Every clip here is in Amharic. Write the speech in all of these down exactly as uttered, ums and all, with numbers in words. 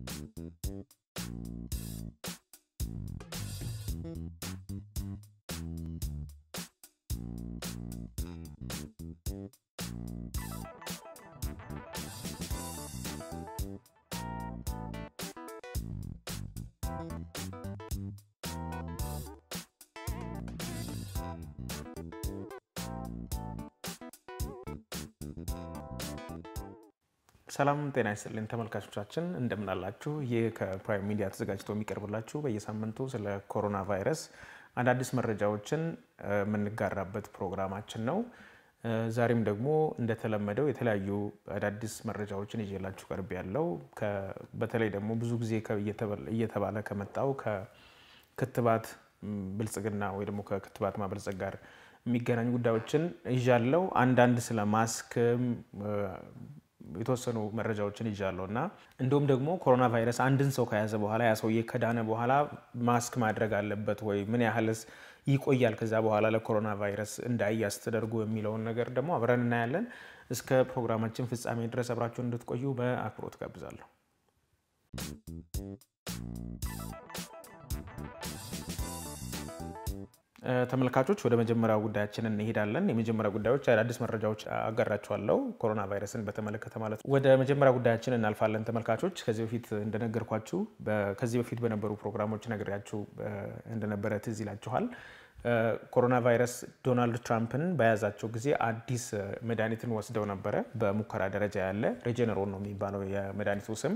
ሰላም ጤና ይስጥልኝ ተመልካቾቻችን እንደምን አላችሁ ይህ ከፕራይም ሚዲያ ተዘጋጅቶ የሚቀርብላችሁ በየሳምንቱ ስለ ኮሮና ቫይረስ አዳዲስ መረጃዎችን የምንጋራበት ፕሮግራማችን ነው ዛሬም ደግሞ እንደተለመደው የተለያዩ አዳዲስ መረጃዎችን ይዤላችሁ ቀርብ ያለው በተለይ ደግሞ ብዙ ጊዜ እየተባለ ከመጣው ከክትባት ብልጽግና ወይ ደግሞ ከክትባት ማበልጸግ ጋር የሚገናኙ ጉዳዮችን ይዣለው አንዳንድ ስለ ማስክ የተወሰኑ መረጃዎችን ይዣለውና እንደውም ደግሞ ኮሮና ቫይረስ አንድን ሰው ከያዘ በኋላ ያ ሰው የከዳነ በኋላ ማስክ ማድረግ አለበት ወይ ምን ያህልስ ይቆያል ከዛ በኋላ ለኮሮና ቫይረስ እንዳይያዝ ተደርጎ የሚለውን ነገር ደግሞ አብረን እናያለን እስከ ፕሮግራማችን ፍጻሜ ድረስ አብራችሁ እንድትቆዩ በአክብሮት ጋብዛለሁ ተመልካቾች ወደ መጀመሪያው ጉዳያችን እንሄዳለን የመጀመሪያው ጉዳዮች አዳዲስ መረጃዎች አጋራችኋለሁ ኮሮና ቫይረስን በተመለከተ ማለት ወደ መጀመሪያው ጉዳያችን እናልፋለን ተመልካቾች ከዚህ በፊት እንደነገርኳችሁ ከዚህ በፊት በነበሩ ፕሮግራሞች ነግሬያችሁ እንደነበረ ትዝ ይላችኋል ኮሮና ቫይረስ ዶናልድ ትራምፕን በያዛቸው ጊዜ አዲስ መድኃኒትን ወስደው ነበር በሙከራ ደረጃ ያለ ሬጀነሮን ነው የሚባለው የመድኃኒቱ ስም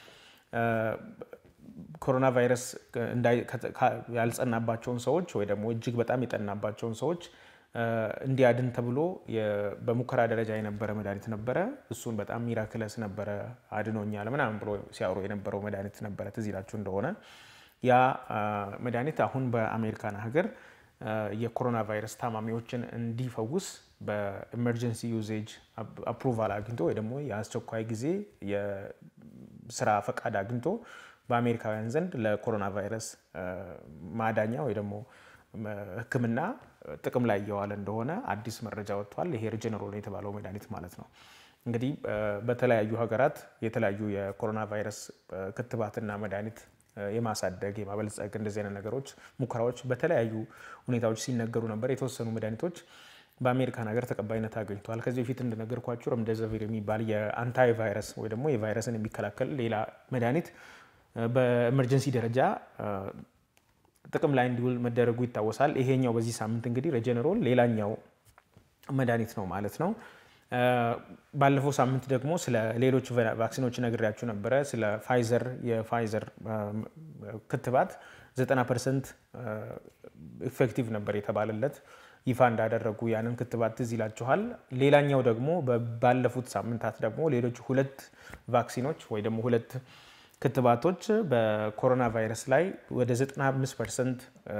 ኮሮና ቫይረስ እንዳይ ያልጸናባቸውን ሰዎች ወይ ደግሞ እጅግ በጣም የጠናባቸውን ሰዎች እንዲያድን ተብሎ በሙከራ ደረጃ የነበረ መድኃኒት ነበር እሱን በጣም ሚራክለስ ነበር አድኖኛል ምናምን ብሎ ሲያወሩ የነበረው መድኃኒት ነበር ትዝ ይላችሁ እንደሆነ ያ መድኃኒት አሁን በአሜሪካን ሀገር የኮሮና ቫይረስ ታማሚዎችን እንዲፈውስ በኤመርጀንሲ ዩዜጅ አፕሩቫል አግኝቶ ወይ ደግሞ የአስቸኳይ ጊዜ የስራ ፈቃድ አግኝቶ በአሜሪካውያን ዘንድ ለኮሮና ቫይረስ ማዳኛ ወይ ደግሞ ህክምና ጥቅም ላይ ያዋለ እንደሆነ አዲስ መረጃ ወጥቷል ይሄ ሪጀነሮል የተባለው መድኃኒት ማለት ነው እንግዲህ በተለያዩ ሀገራት የተለያዩ የኮሮና ቫይረስ ክትባትና መድኃኒት የማሳደግ የማበልጸግ እንደዚህ አይነት ነገሮች ሙከራዎች በተለያዩ ሁኔታዎች ሲነገሩ ነበር የተወሰኑ መድኃኒቶች በአሜሪካን ሀገር ተቀባይነት አግኝቷል ከዚህ በፊት እንደነገርኳችሁ ረምደሲቪር የሚባል የአንታይ ቫይረስ ወይ ደግሞ የቫይረስን የሚከላከል ሌላ መድኃኒት በኤመርጀንሲ ደረጃ ጥቅም ላይ እንዲውል መደረጉ ይታወሳል ይሄኛው በዚህ ሳምንት እንግዲህ ሬጀነሮል ሌላኛው መድኃኒት ነው ማለት ነው ባለፈው ሳምንት ደግሞ ስለ ሌሎች ቫክሲኖች ነግሬያችሁ ነበር ስለ ፋይዘር የፋይዘር ክትባት ዘጠና ፐርሰንት ኢፌክቲቭ ነበር የተባለለት ይፋ እንዳደረጉ ያንን ክትባት ትዝ ይላችኋል ሌላኛው ደግሞ ባለፉት ሳምንታት ደግሞ ሌሎች ሁለት ቫክሲኖች ወይ ደግሞ ሁለት ክትባቶች በኮሮና ቫይረስ ላይ ወደ ዘጠና አምስት ፐርሰንት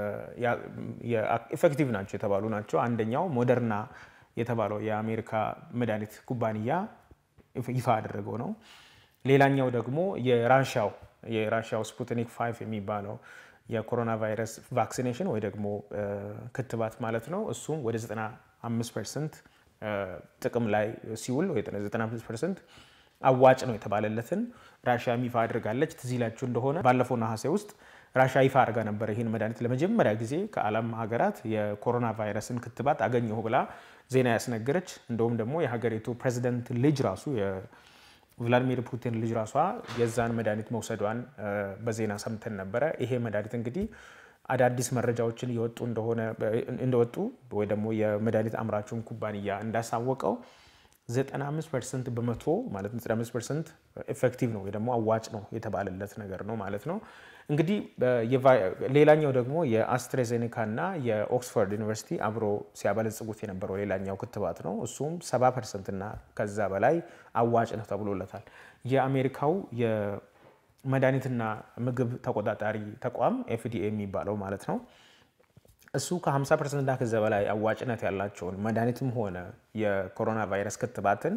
ኢፌክቲቭ ናቸው የተባሉ ናቸው አንደኛው ሞደርና የተባለው የአሜሪካ መድኃኒት ኩባንያ ይፋ አደረገው ነው ሌላኛው ደግሞ የራሺያው የራሺያው ስፑትኒክ ፋይቭ የሚባለው የኮሮና ቫይረስ ቫክሲኔሽን ወይ ደግሞ ክትባት ማለት ነው እሱም ወደ ዘጠና አምስት ፐርሰንት ጥቅም ላይ ሲውል ወይ ዘጠና አምስት ፐርሰንት አዋጭ ነው የተባለለትን ራሺያ ይፋ አድርጋለች ትዝ ይላችሁ እንደሆነ ባለፈው ነሐሴ ውስጥ ራሺያ ይፋ አድርጋ ነበር ይሄን መድኃኒት ለመጀመሪያ ጊዜ ከዓለም ሀገራት የኮሮና ቫይረስን ክትባት አገኘው ብላ ዜና ያስነገረች እንደውም ደግሞ የሀገሪቱ ፕሬዝዳንት ልጅ ራሱ የቭላዲሚር ፑቲን ልጅ ራሷ የዛን መድኃኒት መውሰዷን በዜና ሰምተን ነበር ይሄ መድኃኒት እንግዲህ አዳዲስ መረጃዎችን ይወጡ እንደሆነ እንደወጡ ወይ ደግሞ የመድኃኒት አምራቹን ኩባንያ እንዳሳወቀው ዘጠና አምስት ፐርሰንት በመቶ ማለት ዘጠና አምስት ፐርሰንት ኢፌክቲቭ ነው ወይ ደግሞ አዋጭ ነው የተባለለት ነገር ነው ማለት ነው እንግዲህ ሌላኛው ደግሞ የአስትራዜኔካ እና የኦክስፎርድ ዩኒቨርሲቲ አብሮ ሲያበለጽጉት የነበረው ሌላኛው ክትባት ነው እሱም ሰባ ፐርሰንት እና ከዛ በላይ አዋጭ ነው ተብሎለታል የአሜሪካው የመድኃኒትና ምግብ ተቆጣጣሪ ተቋም ኤፍዲኤ የሚባለው ማለት ነው እሱ ከ50 ፐርሰንት እና ከዛ በላይ አዋጭነት ያላቸው መድኃኒትም ሆነ የኮሮና ቫይረስ ክትባትን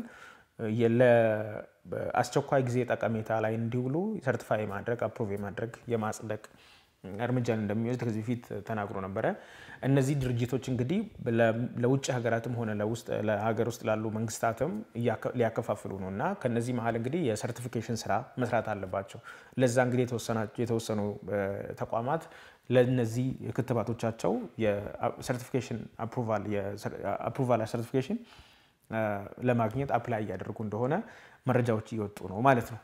ለአስቸኳይ ጊዜ ጠቀሜታ ላይ እንዲውሉ ሰርቲፋይ ማድረግ አፕሩቭ ማድረግ የማጽደቅ እርምጃን እንደሚወስድ ከዚህ ፊት ተናግሮ ነበር እነዚህ ድርጅቶች እንግዲህ ለውጭ ሀገራትም ሆነ ለውስጥ ለሀገር ውስጥ ላሉ መንግስታትም ሊያከፋፍሉ ነውና ከነዚህ መሃል እንግዲህ የሰርቲፊኬሽን ስራ መስራት አለባቸው ለዛ እንግዲህ የተወሰናቸው የተወሰኑ ተቋማት ለነዚህ ክትባቶቻቸው የሰርቲፊኬሽን አፕሩቫል የአፕሩቫል ሰርቲፊኬሽን ለማግኘት አፕላይ ያደርጉ እንደሆነ መረጃዎች እየወጡ ነው ማለት ነው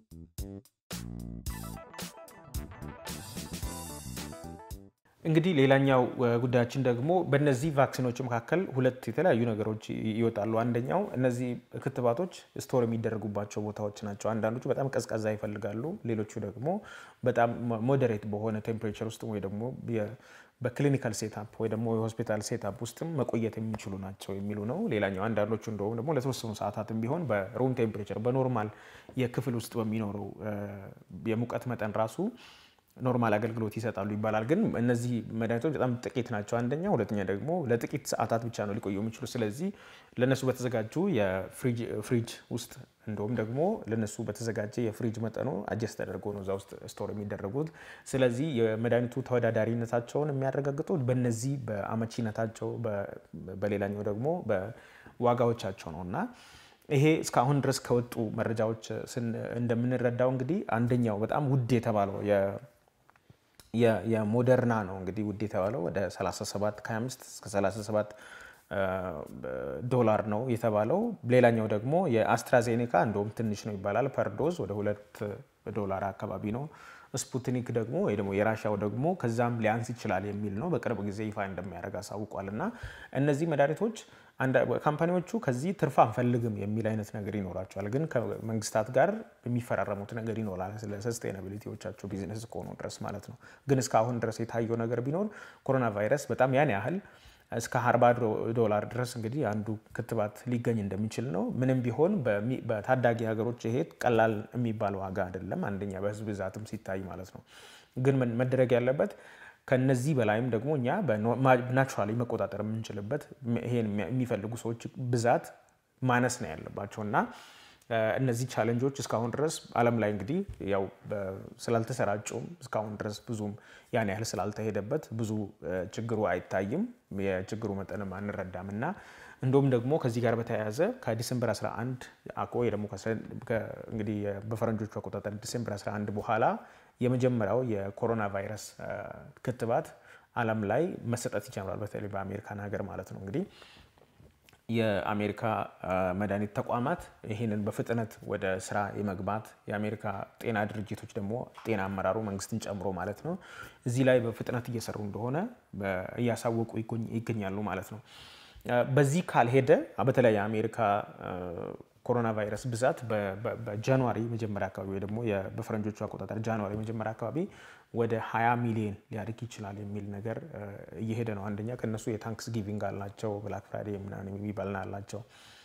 እንግዲህ ሌላኛው ጉዳያችን ደግሞ በእነዚህ ቫክሲኖች መካከል ሁለት የተለያዩ ነገሮች ይወጣሉ አንደኛው እነዚህ ክትባቶች ስቶር የሚደረጉባቸው ቦታዎች ናቸው አንዳንዶቹ በጣም ቀዝቃዛ ይፈልጋሉ ሌሎቹ ደግሞ በጣም ሞዴሬት በሆነ ቴምፕሬቸር ውስጥ ወይ ደግሞ በክሊኒካል ሴትአፕ ወይ ደግሞ የሆስፒታል ሴትአፕ ውስጥም መቆየት የሚችሉ ናቸው የሚሉ ነው ሌላኛው አንዳንዶቹ እንደውም ደግሞ ለተወሰኑ ሰዓታትም ቢሆን በሩም ቴምፕሬቸር በኖርማል የክፍል ውስጥ በሚኖረው የሙቀት መጠን ራሱ ኖርማል አገልግሎት ይሰጣሉ ይባላል ግን እነዚህ መድኃኒቶች በጣም ጥቂት ናቸው አንደኛ ሁለተኛ ደግሞ ለጥቂት ሰዓታት ብቻ ነው ሊቆዩ የሚችሉ ስለዚህ ለነሱ በተዘጋጁ የፍሪጅ ፍሪጅ ውስጥ እንደውም ደግሞ ለነሱ በተዘጋጀ የፍሪጅ መጠኑ አጀስት ተደርጎ ነው እዛ ውስጥ ስቶር የሚደረጉት ስለዚህ የመድኃኒቱ ተወዳዳሪነታቸውን የሚያረጋግጡት በእነዚህ በአመቺነታቸው በሌላኛው ደግሞ በዋጋዎቻቸው ነውና ይሄ እስካሁን ድረስ ከወጡ መረጃዎች እንደምንረዳው እንግዲህ አንደኛው በጣም ውድ የተባለው የ የሞደርና ነው እንግዲህ ውድ የተባለው ወደ ሰላሳ ሰባት ከ25 እስከ ሰላሳ ሰባት ዶላር ነው የተባለው ሌላኛው ደግሞ የአስትራዜኔካ እንደውም ትንሽ ነው ይባላል ፐር ዶዝ ወደ ሁለት ዶላር አካባቢ ነው ስፑትኒክ ደግሞ ወይ ደግሞ የራሻው ደግሞ ከዛም ሊያንስ ይችላል የሚል ነው በቅርብ ጊዜ ይፋ እንደሚያደርግ አሳውቋልና እነዚህ መድኃኒቶች አንድ ካምፓኒዎቹ ከዚህ ትርፍ አንፈልግም የሚል አይነት ነገር ይኖራቸዋል ግን ከመንግስታት ጋር የሚፈራረሙት ነገር ይኖራል ስለ ሰስቴናቢሊቲዎቻቸው ቢዝነስ ኮኑ ድረስ ማለት ነው ግን እስካሁን ድረስ የታየው ነገር ቢኖር ኮሮና ቫይረስ በጣም ያን ያህል እስከ አርባ ዶላር ድረስ እንግዲህ አንዱ ክትባት ሊገኝ እንደሚችል ነው ምንም ቢሆን በታዳጊ ሀገሮች ይሄ ቀላል የሚባል ዋጋ አይደለም አንደኛ በህዝብ ብዛትም ሲታይ ማለት ነው ግን መደረግ ያለበት ከነዚህ በላይም ደግሞ እኛ በናቹራሊ መቆጣጠር የምንችልበት ይሄን የሚፈልጉ ሰዎች ብዛት ማነስ ነው ያለባቸውና እነዚህ ቻሌንጆች እስካሁን ድረስ ዓለም ላይ እንግዲህ ያው ስላልተሰራጩም እስካሁን ድረስ ብዙም ያን ያህል ስላልተሄደበት ብዙ ችግሩ አይታይም የችግሩ መጠንም አንረዳምና እንደውም ደግሞ ከዚህ ጋር በተያያዘ ከዲሴምበር አስራ አንድ አቆ ደግሞ እንግዲህ በፈረንጆቹ አቆጣጠር ዲሴምበር አስራ አንድ በኋላ የመጀመሪያው የኮሮና ቫይረስ ክትባት ዓለም ላይ መሰጠት ይጀምራል በተለይ በአሜሪካን ሀገር ማለት ነው እንግዲህ የአሜሪካ መድኃኒት ተቋማት ይሄንን በፍጥነት ወደ ስራ የመግባት የአሜሪካ ጤና ድርጅቶች ደግሞ ጤና አመራሩ መንግስትን ጨምሮ ማለት ነው እዚህ ላይ በፍጥነት እየሰሩ እንደሆነ ያሳወቁ ይገኛሉ ማለት ነው በዚህ ካልሄደ በተለይ የአሜሪካ ኮሮና ቫይረስ ብዛት በጃንዋሪ መጀመሪያ አካባቢ ወይ ደግሞ በፈረንጆቹ አቆጣጠር ጃንዋሪ መጀመሪያ አካባቢ ወደ ሃያ ሚሊዮን ሊያድግ ይችላል የሚል ነገር እየሄደ ነው አንደኛ ከነሱ የታንክስ ጊቪንግ አላቸው ብላክ ፍራይዴ ምናምን የሚባልና አላቸው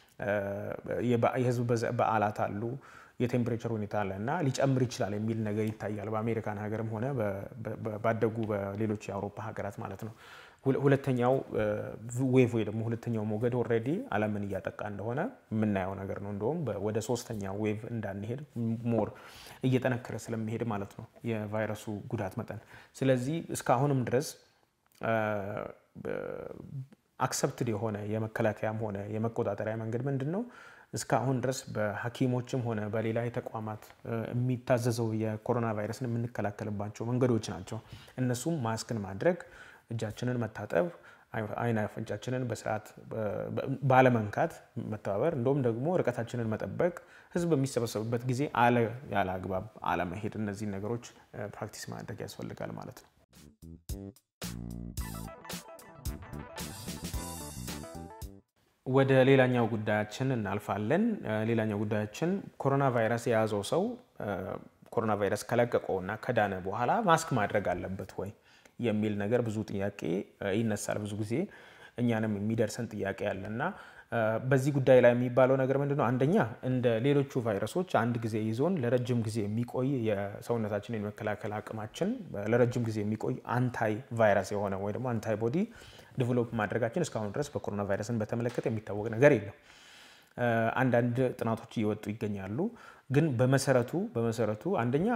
የህዝብ በዓላት አሉ የቴምፕሬቸር ሁኔታ አለና ሊጨምር ይችላል የሚል ነገር ይታያል በአሜሪካን ሀገርም ሆነ ባደጉ በሌሎች የአውሮፓ ሀገራት ማለት ነው ሁለተኛው ዌቭ ወይ ደግሞ ሁለተኛው ሞገድ ኦሬዲ ዓለምን እያጠቃ እንደሆነ ምናየው ነገር ነው እንደውም ወደ ሶስተኛው ዌቭ እንዳንሄድ ሞር እየተነከረ ስለሚሄድ ማለት ነው የቫይረሱ ጉዳት መጠን ስለዚህ እስካሁንም ድረስ አክሰፕትድ የሆነ የመከላከያም ሆነ የመቆጣጠሪያ መንገድ ምንድነው እስካሁን ድረስ በሐኪሞችም ሆነ በሌላ ተቋማት የሚታዘዘው የኮሮና ቫይረስን የምንከላከልባቸው መንገዶች ናቸው እነሱም ማስክን ማድረግ እጃችንን መታጠብ አይና አፍንጫችንን በስርዓት ባለመንካት መተባበር እንደውም ደግሞ ርቀታችንን መጠበቅ ህዝብ የሚሰበሰብበት ጊዜ አለ ያለ አግባብ አለ መሄድ እነዚህ ነገሮች ፕራክቲስ ማድረግ ያስፈልጋል ማለት ነው ወደ ሌላኛው ጉዳያችን እናልፋለን ሌላኛው ጉዳያችን ኮሮና ቫይረስ የያዘው ሰው ኮሮና ቫይረስ ከለቀቀውና ከዳነ በኋላ ማስክ ማድረግ አለበት ወይ የሚል ነገር ብዙ ጥያቄ ይነሳል ብዙ ጊዜ እኛንም የሚደርሰን ጥያቄ ያለና በዚህ ጉዳይ ላይ የሚባለው ነገር ምንድነው አንደኛ እንደ ሌሎቹ ቫይረሶች አንድ ጊዜ ይዞን ለረጅም ጊዜ የሚቆይ የሰውነታችንን የመከላከል አቅማችን ለረጅም ጊዜ የሚቆይ አንታይ ቫይረስ የሆነ ወይ ደግሞ አንታይ ቦዲ ዲቨሎፕ ማድረጋችን እስካሁን ድረስ በኮሮና ቫይረስን በተመለከተ የሚታወቅ ነገር የለም አንዳንድ ጥናቶች እየወጡ ይገኛሉ ግን በመሰረቱ በመሰረቱ አንደኛ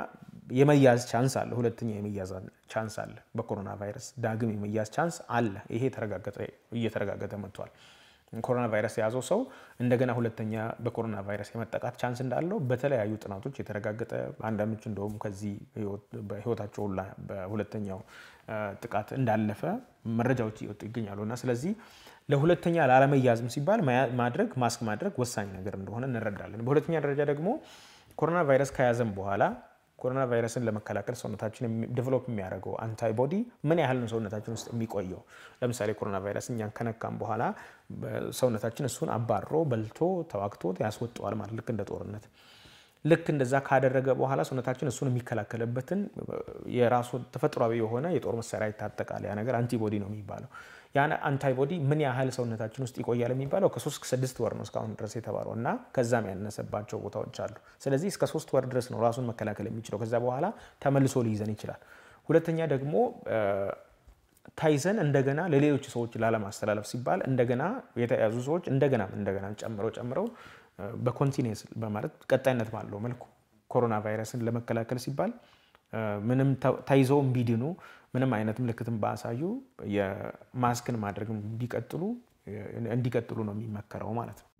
የመያዝ ቻንስ አለ ሁለተኛ የመያዝ ቻንስ አለ በኮሮና ቫይረስ ዳግም የመያዝ ቻንስ አለ ይሄ ተረጋገጠ እየተረጋገጠ መጥቷል ኮሮና ቫይረስ ያዘው ሰው እንደገና ሁለተኛ በኮሮና ቫይረስ የመጠቃት ቻንስ እንዳለው በተለያዩ ጥናቶች የተረጋገጠ አንዳንዶች እንደውም ከዚህ በህይወታቸው ላይ በሁለተኛው ጥቃት እንዳለፈ መረጃዎች ይወጡ ይገኛሉና ስለዚህ ለሁለተኛ ላለመያዝም ሲባል ማድረግ ማስክ ማድረግ ወሳኝ ነገር እንደሆነ እንረዳለን በሁለተኛ ደረጃ ደግሞ ኮሮና ቫይረስ ከያዘም በኋላ ኮሮና ቫይረስን ለመከላከል ሰውነታችን ዲቨሎፕ የሚያደርገው አንታይቦዲ ምን ያህል ነው ሰውነታችን ውስጥ የሚቆየው ለምሳሌ ኮሮና ቫይረስ እኛን ከነካም በኋላ ሰውነታችን እሱን አባሮ በልቶ ተዋክቶ ያስወጣዋል ማለት ልክ እንደ ጦርነት ልክ እንደዛ ካደረገ በኋላ ሰውነታችን እሱን የሚከላከለበትን የራሱ ተፈጥሯዊ የሆነ የጦር መሳሪያ ይታጠቃል ያ ነገር አንቲቦዲ ነው የሚባለው ያን አንታይቦዲ ምን ያህል ሰውነታችን ውስጥ ይቆያል የሚባለው ከ3 እስከ ስድስት ወር ነው እስካሁን ድረስ የተባለውና ከዛም ያነሰባቸው ቦታዎች አሉ ስለዚህ እስከ ሶስት ወር ድረስ ነው ራሱን መከላከል የሚችለው ከዛ በኋላ ተመልሶ ሊይዘን ይችላል ሁለተኛ ደግሞ ታይዘን እንደገና ለሌሎች ሰዎች ላለማስተላለፍ ሲባል እንደገና የተያዙ ሰዎች እንደገና እንደገና ጨምረው ጨምረው በኮንቲኒየስ በማለት ቀጣይነት ባለው መልኩ ኮሮና ቫይረስን ለመከላከል ሲባል ምንም ታይዘው ቢድኑ ምንም አይነት ምልክትን ባሳዩ የማስክን ማድረግ እንዲቀጥሉ እንዲቀጥሉ ነው የሚመከረው ማለት ነው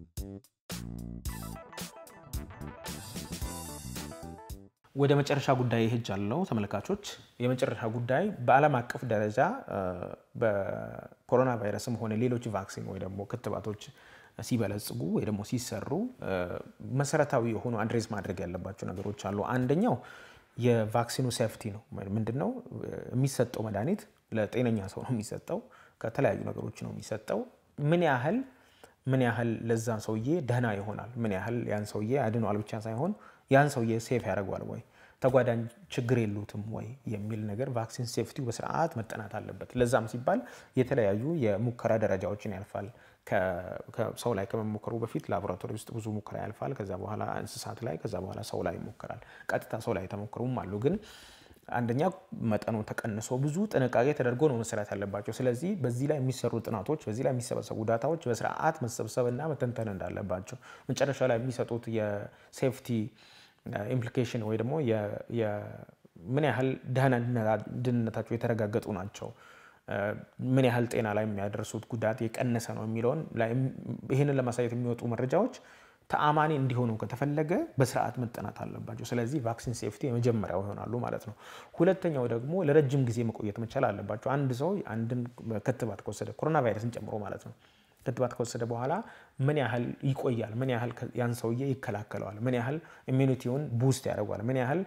ወደ መጨረሻ ጉዳይ ሄጃለሁ ተመልካቾች የመጨረሻ ጉዳይ በዓለም አቀፍ ደረጃ በኮሮና ቫይረስም ሆነ ሌሎች ቫክሲን ወይ ደግሞ ክትባቶች ሲበለጽጉ ወይ ደግሞ ሲሰሩ መሰረታዊ የሆኑ አድሬስ ማድረግ ያለባቸው ነገሮች አሉ አንደኛው የቫክሲኑ ሴፍቲ ነው ምንድነው የሚሰጠው መድኃኒት ለጤነኛ ሰው ነው የሚሰጠው ከተለያዩ ነገሮች ነው የሚሰጠው ምን ያህል ምን ያህል ለዛ ሰውዬ ደህና ይሆናል ምን ያህል ያን ሰውዬ አድኗል ብቻ ሳይሆን ያን ሰውዬ ሴፍ ያደርጋል ወይ ተጓዳኝ ችግር የሉትም ወይ የሚል ነገር ቫክሲን ሴፍቲው በስርዓት መጠናት አለበት ለዛም ሲባል የተለያዩ የሙከራ ደረጃዎችን ያልፋል ከሰው ላይ ከመሞከሩ በፊት ላቦራቶሪ ውስጥ ብዙ ሙከራ ያልፋል ከዛ በኋላ እንስሳት ላይ ከዛ በኋላ ሰው ላይ ይሞከራል ቀጥታ ሰው ላይ ተሞክሮም አሉ ግን አንደኛ መጠኑ ተቀንሶ ብዙ ጥንቃቄ ተደርጎ ነው መሰራት ያለባቸው ስለዚህ በዚህ ላይ የሚሰሩ ጥናቶች በዚህ ላይ የሚሰበሰቡ ዳታዎች በስርዓት መሰብሰብና መተንተን እንዳለባቸው መጨረሻ ላይ የሚሰጡት የሴፍቲ ኢምፕሊኬሽን ወይ ደግሞ የ ምን ያህል ደህንነታቸው የተረጋገጡ ናቸው ምን ያህል ጤና ላይ የሚያደርሱት ጉዳት የቀነሰ ነው የሚለውን ይሄንን ለማሳየት የሚወጡ መረጃዎች ተአማኒ እንዲሆኑ ከተፈለገ በስርዓት መጠናት አለባቸው ስለዚህ ቫክሲን ሴፍቲ የመጀመሪያው ይሆናሉ ማለት ነው ሁለተኛው ደግሞ ለረጅም ጊዜ መቆየት መቻል አለባቸው አንድ ሰው አንድን ክትባት ከወሰደ ኮሮና ቫይረስን ጨምሮ ማለት ነው ክትባት ከወሰደ በኋላ ምን ያህል ይቆያል ምን ያህል ያን ሰውዬ ይከላከለዋል ምን ያህል ኢሚዩኒቲውን ቡስት ያደርጋል ምን ያህል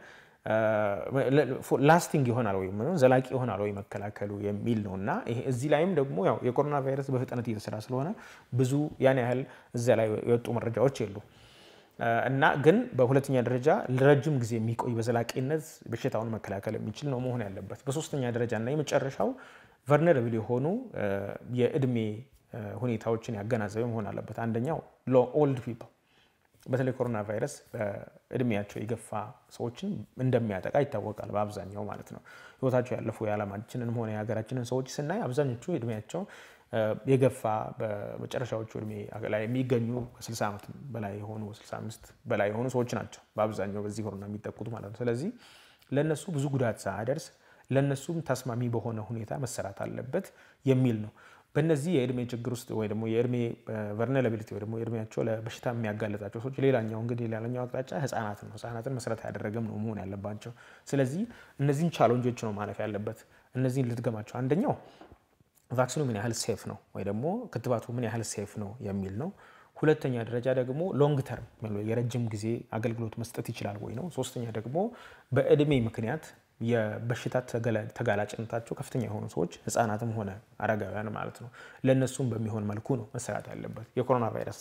ላስቲንግ ይሆናል ወይ ማለት ዘላቂ ይሆናል ወይ መከላከሉ የሚል ነውና ይሄ እዚህ ላይም ደግሞ ያው የኮሮና ቫይረስ በፍጥነት እየተሰራ ስለሆነ ብዙ ያን ያህል እዛ ላይ የወጡ መረጃዎች የሉ እና ግን በሁለተኛ ደረጃ ለረጅም ጊዜ የሚቆይ በዘላቂነት በሽታውን መከላከል የሚችል ነው መሆን ያለበት በሶስተኛ ደረጃ እና የመጨረሻው vulnerable የሆኑ የእድሜ ሁኔታዎችን ያገናዘበ መሆን አለበት አንደኛው low old people በተለይ ኮሮና ቫይረስ እድሜያቸው የገፋ ሰዎችን እንደሚያጠቃ ይታወቃል በአብዛኛው ማለት ነው ህይወታቸው ያለፉ የዓለማችንንም ሆነ የሀገራችንን ሰዎች ስናይ አብዛኞቹ እድሜያቸው የገፋ በመጨረሻዎቹ እድሜ ላይ የሚገኙ ከ60 ዓመት በላይ የሆኑ ስልሳ አምስት በላይ የሆኑ ሰዎች ናቸው በአብዛኛው በዚህ ኮሮና የሚጠቁት ማለት ነው ስለዚህ ለነሱ ብዙ ጉዳት ሳይደርስ ለነሱም ተስማሚ በሆነ ሁኔታ መሰራት አለበት የሚል ነው በእነዚህ የእድሜ ችግር ውስጥ ወይ ደግሞ የእድሜ vulnerability ወይ ደግሞ የእድሜያቸው ለበሽታ የሚያጋልጣቸው ሰዎች ሌላኛው እንግዲህ ሌላኛው አቅጣጫ ህፃናት ነው ህፃናትን መሰረት ያደረገም ነው መሆን ያለባቸው ስለዚህ እነዚህን ቻሌንጆች ነው ማለፍ ያለበት እነዚህን ልትገማቸው አንደኛው ቫክሲኑ ምን ያህል ሴፍ ነው ወይ ደግሞ ክትባቱ ምን ያህል ሴፍ ነው የሚል ነው ሁለተኛ ደረጃ ደግሞ ሎንግ ተርም ማለት የረጅም ጊዜ አገልግሎት መስጠት ይችላል ወይ ነው ሶስተኛ ደግሞ በእድሜ ምክንያት የበሽታ ተጋላጭነታቸው ከፍተኛ የሆኑ ሰዎች ህፃናትም ሆነ አረጋውያን ማለት ነው ለነሱም በሚሆን መልኩ ነው መሰራት ያለበት የኮሮና ቫይረስ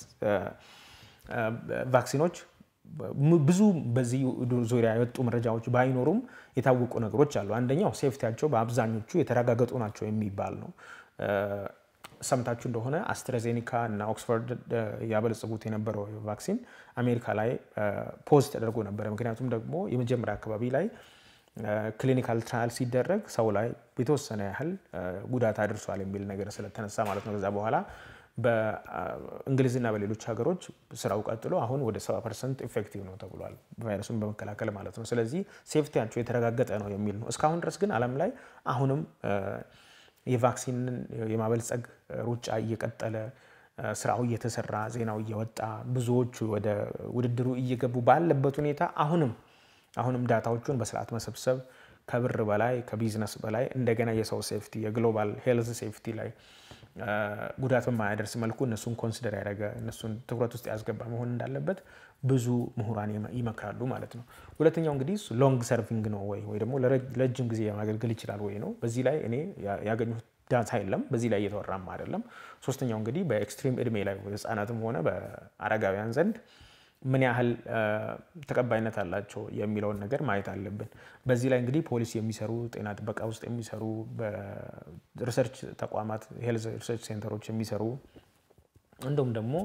ቫክሲኖች ብዙ በዚህ ዙሪያ የወጡ መረጃዎች ባይኖሩም የታወቁ ነገሮች አሉ አንደኛው ሴፍቲያቸው በአብዛኞቹ የተረጋገጡ ናቸው የሚባል ነው ሰምታችሁ እንደሆነ አስትራዜኒካ እና ኦክስፎርድ ያበለጸጉት የነበረው ቫክሲን አሜሪካ ላይ ፖዝ ተደርጎ ነበር ምክንያቱም ደግሞ የመጀመሪያ አካባቢ ላይ ክሊኒካል ትራያል ሲደረግ ሰው ላይ በተወሰነ ያህል ጉዳት አድርሷል የሚል ነገር ስለተነሳ ማለት ነው ከዛ በኋላ በእንግሊዝና በሌሎች ሀገሮች ስራው ቀጥሎ አሁን ወደ ሰባ ፐርሰንት ኢፌክቲቭ ነው ተብሏል ቫይረሱን በመከላከል ማለት ነው ስለዚህ ሴፍቲያቸው የተረጋገጠ ነው የሚል ነው እስካሁን ድረስ ግን ዓለም ላይ አሁንም የቫክሲንን የማበልጸግ ሩጫ እየቀጠለ ስራው እየተሰራ ዜናው እየወጣ ብዙዎቹ ወደ ውድድሩ እየገቡ ባለበት ሁኔታ አሁንም አሁንም ዳታዎቹን በስርዓት መሰብሰብ ከብር በላይ ከቢዝነስ በላይ እንደገና የሰው ሴፍቲ የግሎባል ሄልዝ ሴፍቲ ላይ ጉዳት በማያደርስ መልኩ እነሱን ኮንሲደር ያደረገ እነሱን ትኩረት ውስጥ ያስገባ መሆን እንዳለበት ብዙ ምሁራን ይመክራሉ ማለት ነው ሁለተኛው እንግዲህ ሎንግ ሰርቪንግ ነው ወይ ወይ ደግሞ ለረጅም ጊዜ ማገልገል ይችላል ወይ ነው በዚህ ላይ እኔ ያገኙት ዳታ የለም በዚህ ላይ እየተወራም አይደለም ሶስተኛው እንግዲህ በኤክስትሪም እድሜ ላይ ህፃናትም ሆነ በአረጋውያን ዘንድ ምን ያህል ተቀባይነት አላቸው የሚለውን ነገር ማየት አለብን በዚህ ላይ እንግዲህ ፖሊሲ የሚሰሩ ጤና ጥበቃ ውስጥ የሚሰሩ በሪሰርች ተቋማት ሄልዝ ሪሰርች ሴንተሮች የሚሰሩ እንደውም ደግሞ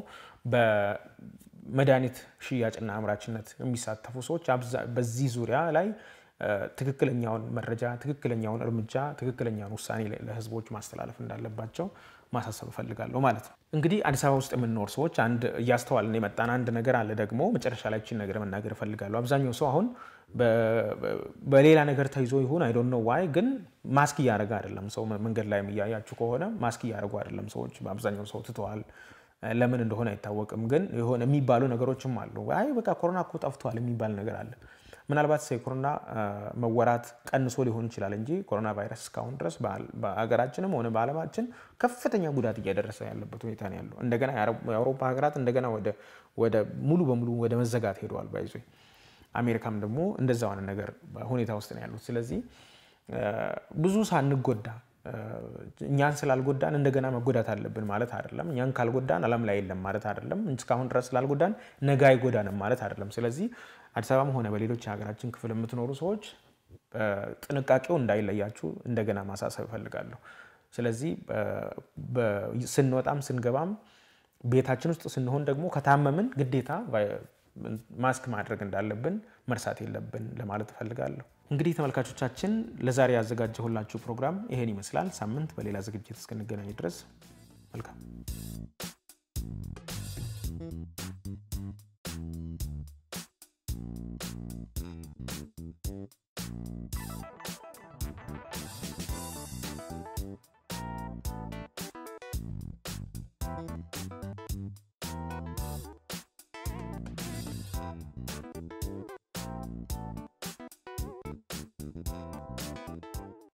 በመድኃኒት ሽያጭና አምራችነት የሚሳተፉ ሰዎች በዚህ ዙሪያ ላይ ትክክለኛውን መረጃ ትክክለኛውን እርምጃ ትክክለኛውን ውሳኔ ለህዝቦች ማስተላለፍ እንዳለባቸው ማሳሰብ ፈልጋለሁ ማለት ነው እንግዲህ አዲስ አበባ ውስጥ የምንኖር ሰዎች አንድ ያስተዋልን የመጣን አንድ ነገር አለ ደግሞ መጨረሻ ላይ እቺን ነገር መናገር ፈልጋለሁ አብዛኛው ሰው አሁን በሌላ ነገር ተይዞ ይሁን አይ ዶንት ኖ ዋይ ግን ማስክ ያረጋ አይደለም ሰው መንገድ ላይ የሚያያችሁ ከሆነ ማስክ ያረጉ አይደለም ሰዎች በአብዛኛው ሰው ትተዋል ለምን እንደሆነ አይታወቅም ግን የሆነ የሚባሉ ነገሮችም አሉ አይ በቃ ኮሮና እኮ ጠፍቷል የሚባል ነገር አለ ምናልባት ኮሮና መወራት ቀንሶ ሊሆን ይችላል እንጂ ኮሮና ቫይረስ እስካሁን ድረስ በአገራችንም ሆነ በዓለማችን ከፍተኛ ጉዳት እያደረሰ ያለበት ሁኔታ ነው ያለው እንደገና የአውሮፓ ሀገራት እንደገና ወደ ወደ ሙሉ በሙሉ ወደ መዘጋት ሄደዋል ባይዞ አሜሪካም ደግሞ እንደዛው አይነት ነገር ሁኔታ ውስጥ ነው ያሉት ስለዚህ ብዙ ሳንጎዳ እኛን ስላልጎዳን እንደገና መጎዳት አለብን ማለት አይደለም እኛን ካልጎዳን ዓለም ላይ የለም ማለት አይደለም እስካሁን ድረስ ስላልጎዳን ነገ አይጎዳንም ማለት አይደለም ስለዚህ አዲስ አበባም ሆነ በሌሎች ሀገራችን ክፍል የምትኖሩ ሰዎች ጥንቃቄው እንዳይለያችሁ እንደገና ማሳሰብ ፈልጋለሁ ስለዚህ ስንወጣም ስንገባም ቤታችን ውስጥ ስንሆን ደግሞ ከታመምን ግዴታ ማስክ ማድረግ እንዳለብን መርሳት የለብን ለማለት ፈልጋለሁ እንግዲህ ተመልካቾቻችን ለዛሬ ያዘጋጀሁላችሁ ፕሮግራም ይሄን ይመስላል ሳምንት በሌላ ዝግጅት እስክንገናኝ ድረስ መልካም